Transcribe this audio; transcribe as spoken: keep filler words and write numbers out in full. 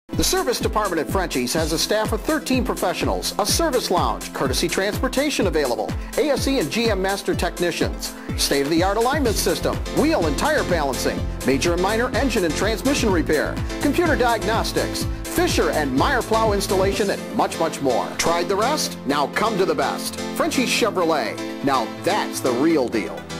The service department at Frenchie's has a staff of thirteen professionals, a service lounge, courtesy transportation available, A S E and G M master technicians, state-of-the-art alignment system, wheel and tire balancing, major and minor engine and transmission repair, computer diagnostics, Fisher and Meyer plow installation, and much, much more. Tried the rest? Now come to the best. Frenchie's Chevrolet. Now that's the real deal.